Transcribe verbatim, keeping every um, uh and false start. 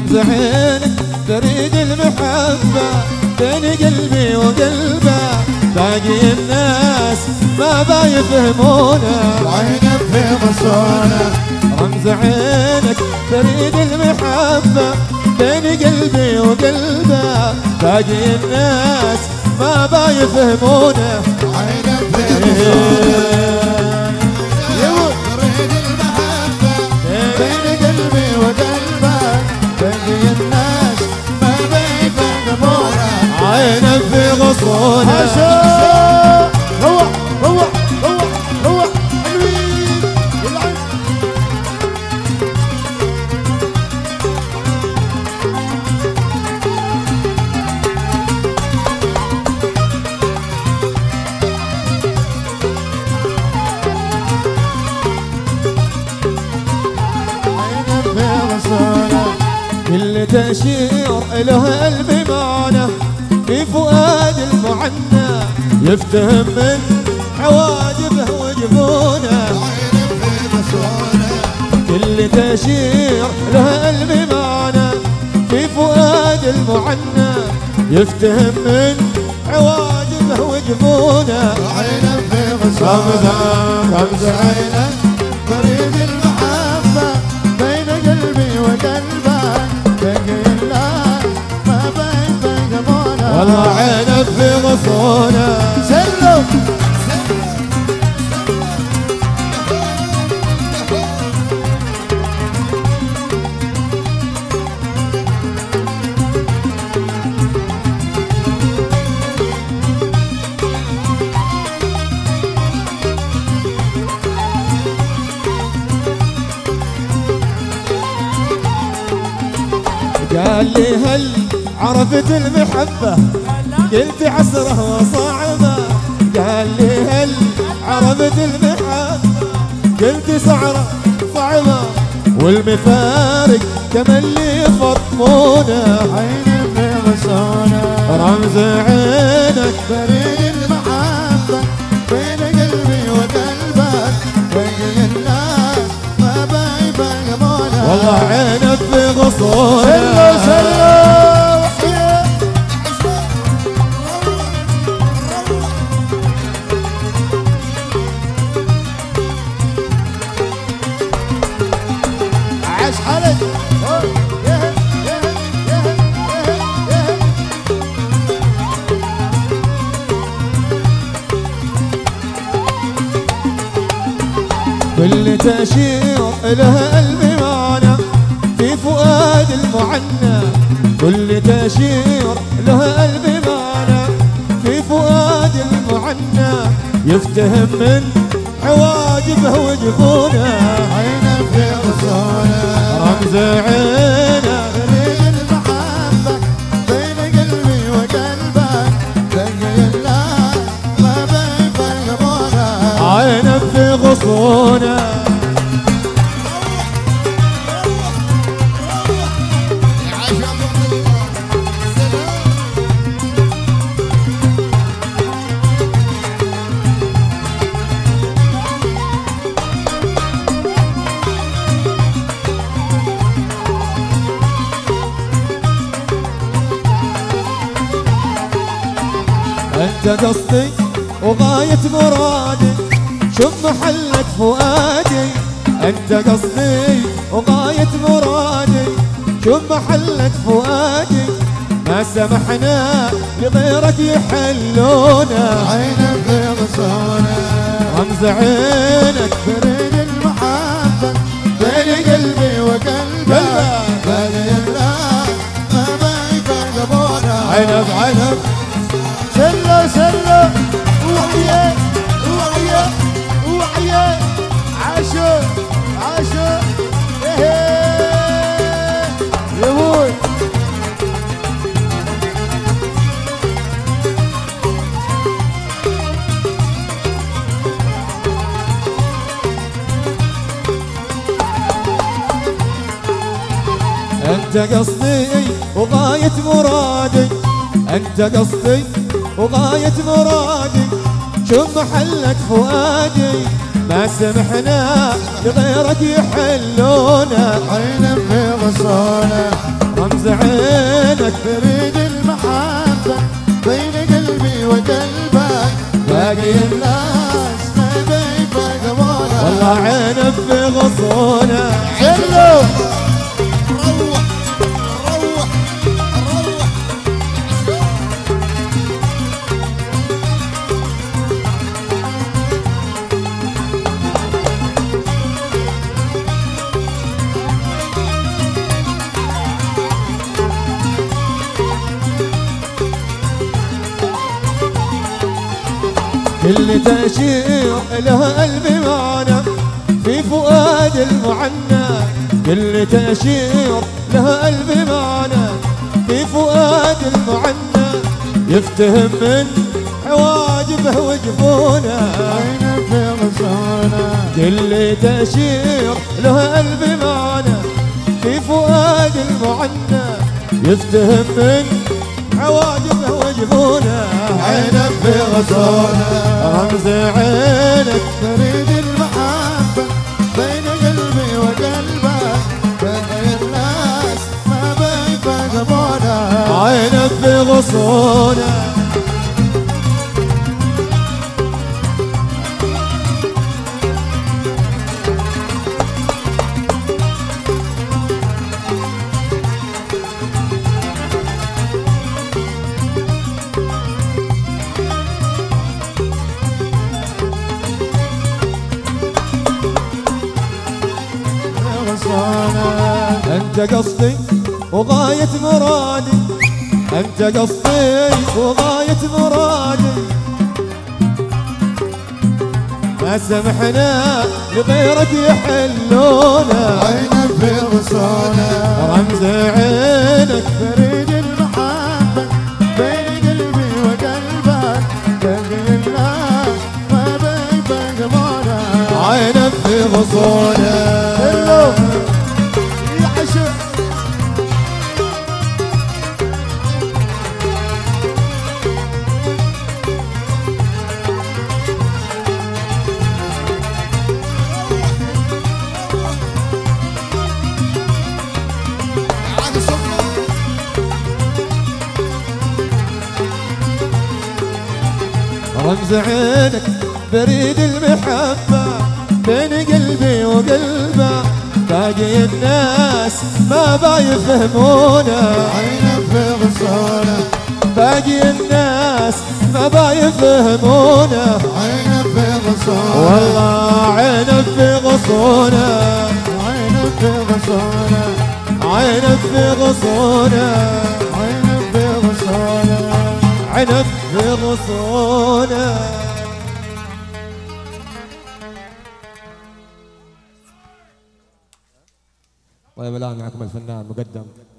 رمز عينك بريد المحبة بين قلبي وقلبه، باقي الناس ما بايفهمونه، عينك في غصونه. رمز عينك بريد المحبة بين قلبي وقلبه، باقي الناس ما بايفهمونه، عينك في غصونه. بريد المحبة بين قلبي وقلبك، باقي الناس ما بيفهمونه، عينك في غصونه. هو هو هو هو حلوين العين. عينك في غصونه. كل تأشير له قلبي معنى في فؤاد المعنى، يفتهم من حواجبه وجفونه، عينك في غصونه. كل تأشير له قلبي معنى في فؤاد المعنى، يفتهم من حواجبه وجفونه، عينك في غصونه. رمز عينك بريد المحبة بين قلبي وقلبك، باقي الناس ما بيفهمونه، والله عينك في غصونه. سلم. قال لي هل عرفت المحبة؟ قلت عسره وصعبة. قال لي هل عرفت المحبة؟ قلت سعره صعبة، والمفارق كما اللي يفطمونه، عينك في غصونه. رمز عينك بريد المحبة بين قلبي وقلبك، باقي الناس ما بيفهمونه، والله عينك في غصونه. سلو سلو وحياه. عاش حالك. كل تأشير لها قلبي معنى في فؤاد المعنى، كل تأشير لها قلبي معنى في فؤاد المعنى، يفتهم من حواجبه وجفونه، عينك في غصونه. رمز عينك بريد المحبة بين قلبي وقلبك، باقي الناس ما بيفهمونه، عينك في غصونه. انت قصدي وغاية مرادي، شوف محلك فؤادي، انت قصدي وغاية مرادي، شوف محلك فؤادي، ما سمحنا لغيرك يحلونا، عينك في غصونه. رمز عينك بريد المحبة بين قلبي وقلبك، باقي الناس ما بيفهمونه، عنب عنب. سلو سلو وحياه وحياه وحياه. عاشوا عاشوا ايه يا بوي. انت قصدي وغاية مرادي، انت قصدي وغاية مرادي، شوف محلك فؤادي، ما سمحنا لغيرك يحلونا. عينا في غصونة رمز عينك تريد المحبة بين قلبي وقلبك، باقي الناس ما بيفهمونا. والله عينك في غصونة. شلو روح روح روح كل تأشير لها قلبي معنا في فؤاد المعنى. كل تأشير لها قلبي معنا في فؤاد المعنى. يفتهم من حواجبه وجفونه. عينا في غصونة كل تأشير لها قلبي معنا في فؤاد المعنى. يفتهم من حواجبه وجفونه. عينا في غصونة رمز عينك تريد المحبة بين قلبي وقلبك، باقي الناس ما بيفهمونا. عينك في غصونه. أنت قصدي وغاية مرادي. أنت قصدي وغاية مرادي. ما سمحنا لغيرك يحلونا. عينا في غصونة رمز عينك تريد المحبة بين قلبي وقلبك، باقي الناس ما بيفهمونا. عينك في غصونة. حلو يا عشق عاد صفنا رمز عينك بريد المحبة بين قلبي وقلبه. باقي الناس ما بايفهمونا. عينا في غصونة باقي الناس ما بايفهمونا. عينا في غصونة والله عينك في غصونة. عينا في غصونة عينك في غصونة. عينا في غصونة عينك في غصونة. طيب الآن معكم الفنان مقدم